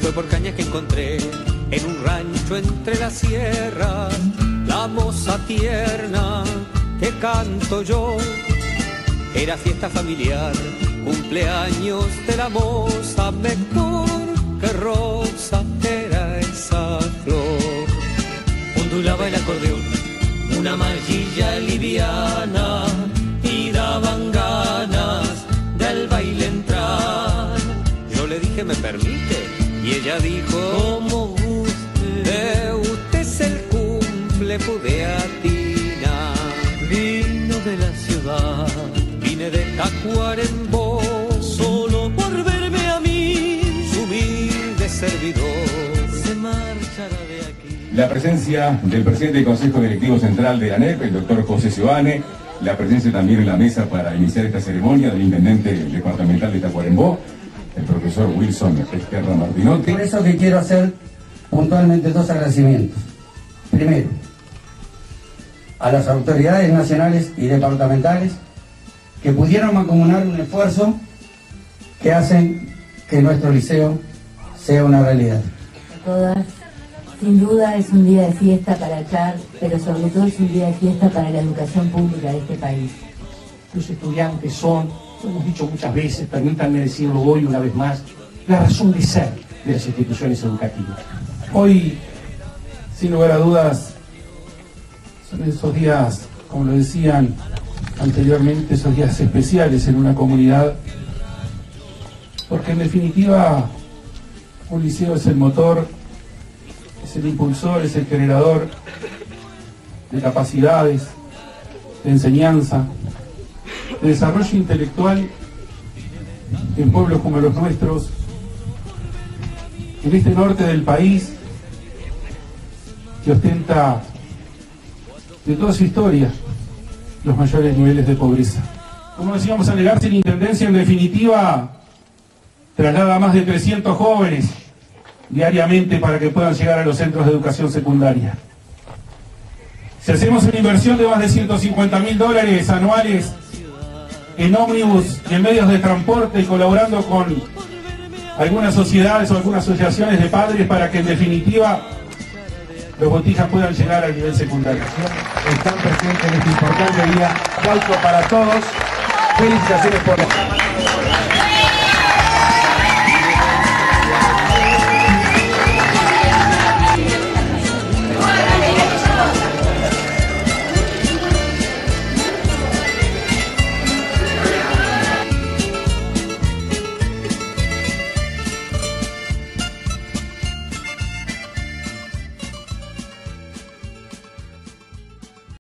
fue por cañas que encontré en un rancho entre las sierras, la moza tierna que canto yo. Era fiesta familiar, cumpleaños de la moza, mejor que rosa era esa flor. Ondulaba el acordeón, una mallilla liviana, y daban ganas del baile entrar. Yo le dije, ¿me permite? Y ella dijo, como guste, usted es el cumple, pude atinar. Vino de la ciudad, vine de Tacuarembó, solo por verme a mí, su humilde servidor, se marchará de aquí. La presencia del presidente del Consejo Directivo Central de la ANEP, el doctor José Seoane, la presencia también en la mesa para iniciar esta ceremonia del intendente departamental de Tacuarembó, el profesor Wilson Esquerra Martinotti. Por eso que quiero hacer puntualmente dos agradecimientos. Primero, a las autoridades nacionales y departamentales que pudieron mancomunar un esfuerzo que hacen que nuestro liceo sea una realidad. A todas, sin duda es un día de fiesta para Char, pero sobre todo es un día de fiesta para la educación pública de este país. Los estudiantes son, lo hemos dicho muchas veces, permítanme decirlo hoy una vez más, la razón de ser de las instituciones educativas. Hoy, sin lugar a dudas, son esos días, como lo decían anteriormente, esos días especiales en una comunidad, porque en definitiva un liceo es el motor, es el impulsor, es el generador de capacidades, de enseñanza, de desarrollo intelectual en pueblos como los nuestros, en este norte del país que ostenta de toda su historia los mayores niveles de pobreza. Como decíamos, al negarse la intendencia, en definitiva traslada a más de 300 jóvenes diariamente para que puedan llegar a los centros de educación secundaria. Si hacemos una inversión de más de $150.000 anuales en ómnibus y en medios de transporte, colaborando con algunas sociedades o algunas asociaciones de padres para que en definitiva los botijas puedan llegar al nivel secundario. Están presentes en este importante día. Aplauso para todos. Felicitaciones por